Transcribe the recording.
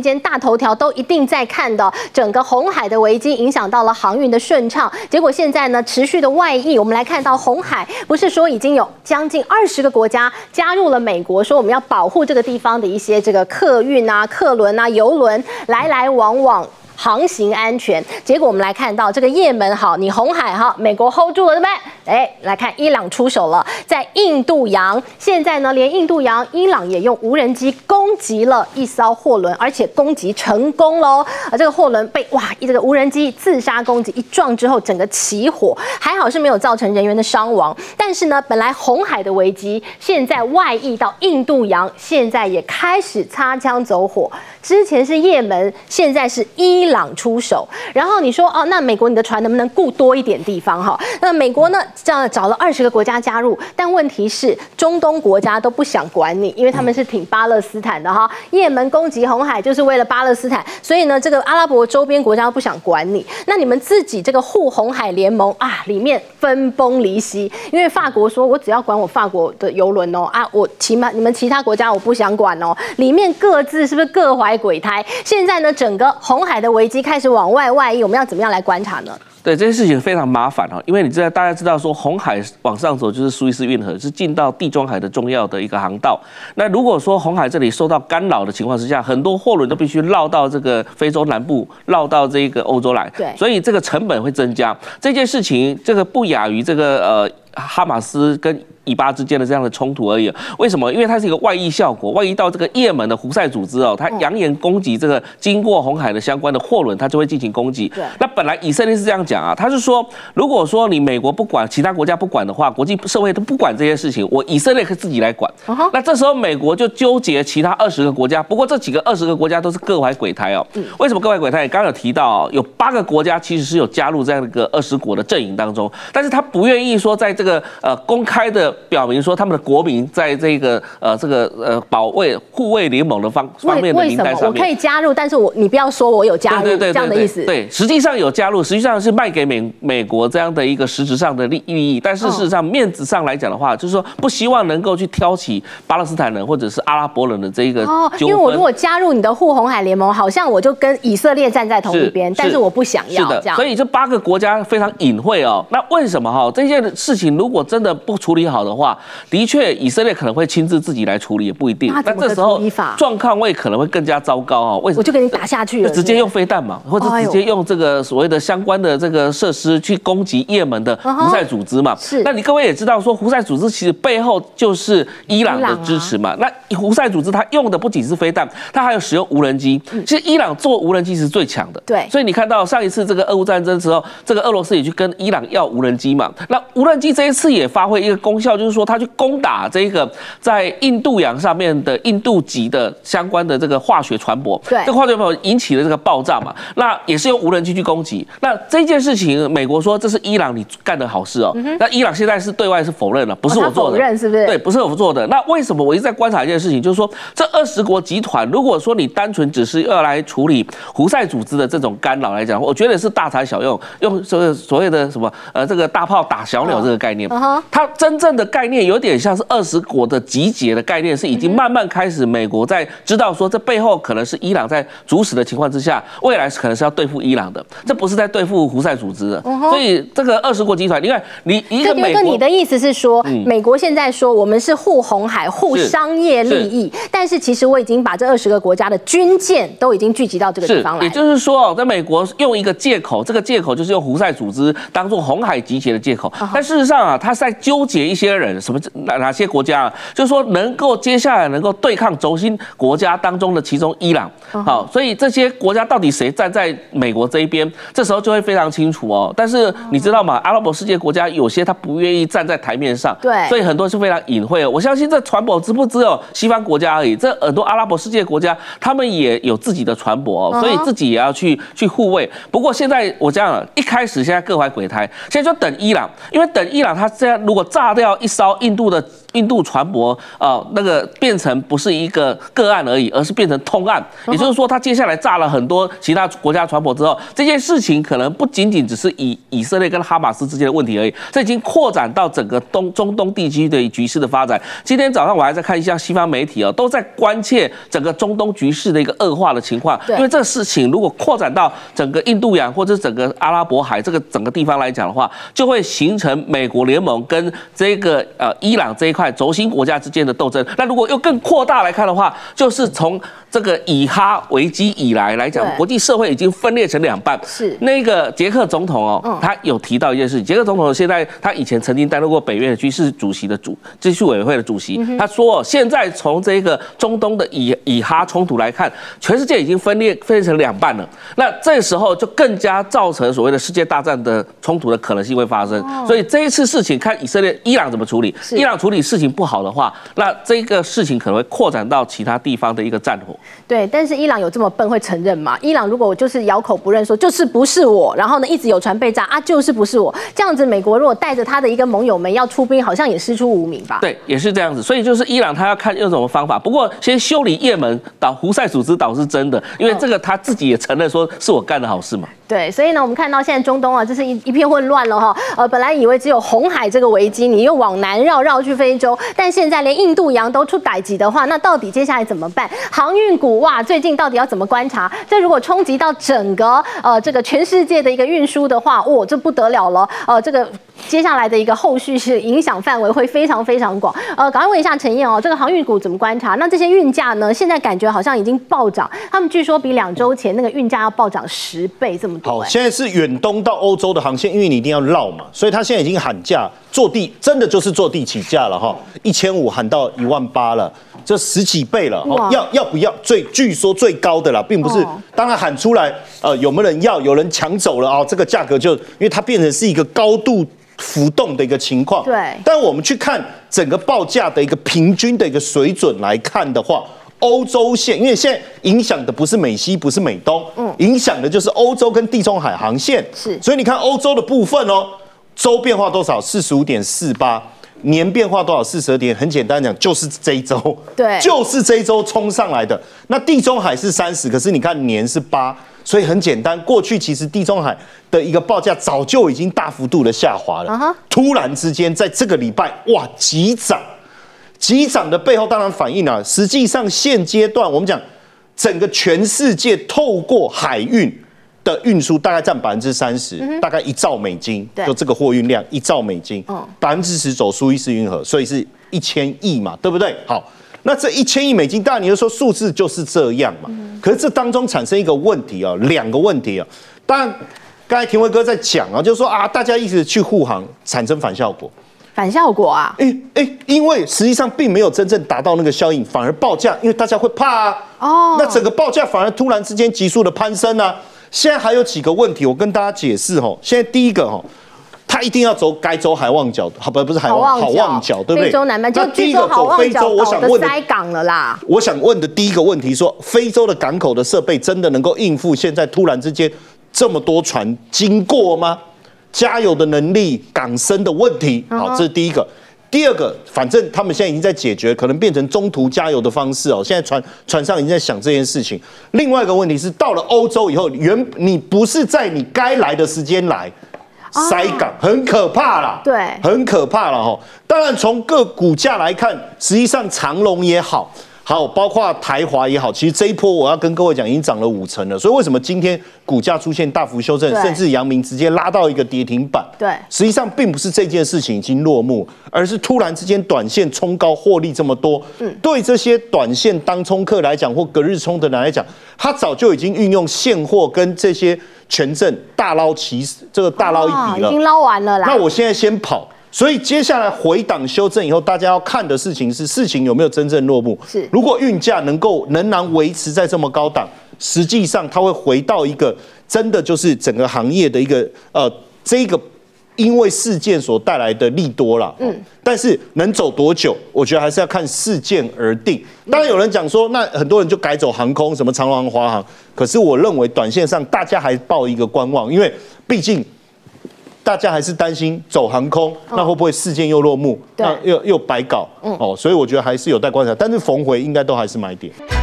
间大头条都一定在看的，整个红海的危机影响到了航运的顺畅，结果现在呢持续的外溢，我们来看到红海不是说已经有将近20个国家加入了美国，说我们要保护这个地方的一些这个客运啊、客轮啊、邮轮来来往往。航行安全，结果我们来看到这个也门好，你红海哈，美国 hold 住了对不对？哎，来看伊朗出手了，在印度洋，现在呢连印度洋，伊朗也用无人机攻击了一艘货轮，而且攻击成功喽。这个货轮被这个无人机自杀攻击一撞之后，整个起火，还好是没有造成人员的伤亡。但是呢，本来红海的危机，现在外溢到印度洋，现在也开始擦枪走火。之前是也门，现在是伊朗出手。然后你说哦，那美国你的船能不能顾多一点地方哈？那美国呢，这样找了20个国家加入，但问题是中东国家都不想管你，因为他们是挺巴勒斯坦的哈。也门攻击红海就是为了巴勒斯坦，所以呢，这个阿拉伯周边国家都不想管你。那你们自己这个护红海联盟啊，里面分崩离析，因为法国说我只要管我法国的邮轮哦啊，我起码你们其他国家我不想管哦，里面各自是不是各怀鬼胎？现在呢，整个红海的危机开始往外溢，我们要怎么样来观察呢？ 对，这件事情非常麻烦因为大家知道说红海往上走就是苏伊士运河，是进到地中海的重要的一个航道。那如果说红海这里受到干扰的情况之下，很多货轮都必须绕到这个非洲南部，绕到这个欧洲来，对，所以这个成本会增加。这件事情这个不亚于这个哈马斯跟以巴之间的这样的冲突而已。为什么？因为它是一个外溢效果，外溢到这个也门的胡塞组织它扬言攻击这个经过红海的相关的货轮，它就会进行攻击。那本来以色列是这样讲他是说，如果说你美国不管，其他国家不管的话，国际社会都不管这些事情，我以色列可以自己来管。那这时候美国就纠结其他20个国家，不过这几个20个国家都是各怀鬼胎为什么各怀鬼胎？刚刚有提到有8个国家其实是有加入这样一个20国的阵营当中，但是他不愿意说在这个公开的表明说他们的国民在这个保卫护卫联盟的方面的名单上面。为什么我可以加入，但是你不要说我有加入，这样的意思？ 对，实际上有加入，实际上是卖给美国这样的一个实质上的利益，但是事实上面子上来讲的话，就是说不希望能够去挑起巴勒斯坦人或者是阿拉伯人的这一个纠纷。因为我如果加入你的护红海联盟，好像我就跟以色列站在同一边，但是我不想要这样。 所以这8个国家非常隐晦那为什么这件事情如果真的不处理好的话，的确以色列可能会亲自自己来处理，也不一定。 那这时候状况会可能会更加糟糕为什么？ 我就给你打下去了， 就直接用飞弹嘛，或者直接用这个所谓的相关的这个设施去攻击也门的胡塞组织嘛。是。那你各位也知道说，胡塞组织其实背后就是伊朗的支持嘛。那胡塞组织它用的不仅是飞弹，它还有使用无人机。其实伊朗做无人机是最强的。对。所以你看到上一次这个俄乌战争的时候，这个俄罗斯也去跟伊朗要无人机嘛。那无人机这一次也发挥一个功效，就是说它去攻打这个在印度洋上面的印度籍的相关的这个化学船舶。对。这个化学船舶引起了这个爆炸嘛。那也是用无人机去攻击。那这件事情，美国说这是伊朗你干的好事那伊朗现在是对外是否认了，不是我做的。 否认是不是？ 对，不是我做的。那为什么我一直在观察一件事情，就是说这20国集团，如果说你单纯只是要来处理胡塞组织的这种干扰来讲，我觉得是大材小用，用所谓的什么这个大炮打小鸟这个概念。它真正的概念有点像是20国的集结的概念，是已经慢慢开始，美国在知道说这背后可能是伊朗在主使的情况之下，未来可能是要对付伊朗的，这不是在对付胡塞组织的。所以这个20国集团，你看你一个美国， 你的意思是说，美国现在说我们是护红海、护商业利益，但是其实我已经把这20个国家的军舰都已经聚集到这个地方来。 也就是说，在美国用一个借口，这个借口就是用胡塞组织当做红海集结的借口，但事实上他是在纠结一些人，哪些国家就是说能够接下来能够对抗轴心国家当中的其中伊朗。好，所以这些国家到底谁站在美国这一边，这时候就会非常清楚但是你知道吗？阿拉伯世界国家有些他不愿意站在台面上，对，所以很多是非常隐晦我相信这船舶不只有西方国家而已，这很多阿拉伯世界国家他们也有自己的船舶所以自己也要去护卫。不过现在我讲了，一开始现在各怀鬼胎，现在就等伊朗，因为等伊朗他这样如果炸掉一艘印度船舶那个变成不是一个个案而已，而是变成通案。也就是说，他接下来炸了很多其他国家船舶之后，这件事情可能不仅仅只是以色列跟哈马斯之间的问题而已，这已经扩展到整个中东地区的局势的发展。今天早上我还在看一下西方媒体都在关切整个中东局势的一个恶化的情况，因为这个事情如果扩展到整个印度洋或者整个阿拉伯海这个整个地方来讲的话，就会形成美国联盟跟这个伊朗这一块轴心国家之间的斗争。那如果又更扩大来看的话，就是从这个以哈危机以来讲，国际社会已经分裂成两半。是那个捷克总统他有提到一件事情。捷克总统现在他以前曾经担任过北约的军事主席的秩序委员会的主席，他说现在从这个中东的以哈冲突来看，全世界已经分裂成两半了。那这时候就更加造成所谓的世界大战的冲突的可能性会发生。所以这一次事情看以色列、伊朗怎么处理。伊朗处理事情不好的话，那这个事情可能会扩展到其他地方的一个战火。 对，但是伊朗有这么笨会承认吗？伊朗如果就是咬口不认，说就是不是我，然后呢一直有船被炸啊，就是不是我，这样子美国如果带着他的一个盟友们要出兵，好像也师出无名吧？对， 也是这样子。所以就是伊朗他要看用什么方法。不过先修理也门胡塞组织倒是真的，因为这个他自己也承认说是我干的好事嘛。 对，所以呢，我们看到现在中东这是一片混乱了哈。本来以为只有红海这个危机，你又往南绕去非洲，但现在连印度洋都出歹疾的话，那到底接下来怎么办？航运股最近到底要怎么观察？这如果冲击到整个这个全世界的一个运输的话，这不得了了。这个接下来的一个后续是影响范围会非常非常广。赶快问一下陈燕这个航运股怎么观察？那这些运价呢？现在感觉好像已经暴涨，他们据说比2周前那个运价要暴涨10倍这么多。 好，现在是远东到欧洲的航线，因为你一定要绕嘛，所以他现在已经喊价，坐地真的就是坐地起价了，1500喊到18000了，这10几倍了。要不要？据说最高的啦，并不是，当然喊出来，有没有人要？有人抢走了这个价格就因为它变成是一个高度浮动的一个情况。对，但我们去看整个报价的一个平均的一个水准来看的话。欧洲线，因为现在影响的不是美西，不是美东，影响的就是欧洲跟地中海航线。是，所以你看欧洲的部分周变化多少？45.48，年变化多少？42点。很简单讲，就是这一周，对，就是这一周冲上来的。那地中海是30，可是你看年是8，所以很简单。过去其实地中海的一个报价早就已经大幅度的下滑了，突然之间在这个礼拜急涨。急涨的背后当然反映了，实际上现阶段我们讲整个全世界透过海运的运输大概占30%，大概1兆美金，就这个货运量1兆美金，10%走苏伊士运河，所以是1000亿嘛，对不对？好，那这1000亿美金，当然你就说数字就是这样嘛，可是这当中产生一个问题2个问题当然刚才庭辉哥在讲就是说大家一直去护航，产生反效果。 反效果啊！ 因为实际上并没有真正达到那个效应，反而报价，因为大家会怕那整个报价反而突然之间急速的攀升现在还有几个问题，我跟大家解释现在第一个它一定要该走海望角，不是海望角，对不对？ 非洲南半，就第一个走非洲，我想问的塞港了啦。 我想问的第一个问题说，非洲的港口的设备真的能够应付现在突然之间这么多船经过吗？加油的能力、港深的问题，好，这是第一个。第二个，反正他们现在已经在解决，可能变成中途加油的方式现在船上已经在想这件事情。另外一个问题是，到了欧洲以后，你不是在你该来的时间来，塞港，很可怕啦。对，很可怕了当然，从各股价来看，实际上长荣也好。包括台华也好，其实这一波我要跟各位讲，已经涨了50%了。所以为什么今天股价出现大幅修正，甚至阳明直接拉到一个跌停板？对，实际上并不是这件事情已经落幕，而是突然之间短线冲高获利这么多。对这些短线当冲客来讲，或隔日冲的人来讲，他早就已经运用现货跟这些权证大捞一笔了， 已经捞完了啦。 那我现在先跑。所以接下来回档修正以后，大家要看的事情是事情有没有真正落幕。如果运价仍然维持在这么高档，实际上它会回到一个真的就是整个行业的一个这个因为事件所带来的利多啦。但是能走多久，我觉得还是要看事件而定。当然有人讲说，那很多人就改走航空，什么长荣航、华航。可是我认为短线上大家还抱一个观望，因为毕竟。 大家还是担心走航空，那会不会事件又落幕？那又白搞哦，所以我觉得还是有待观察，但是逢回应该都还是买点。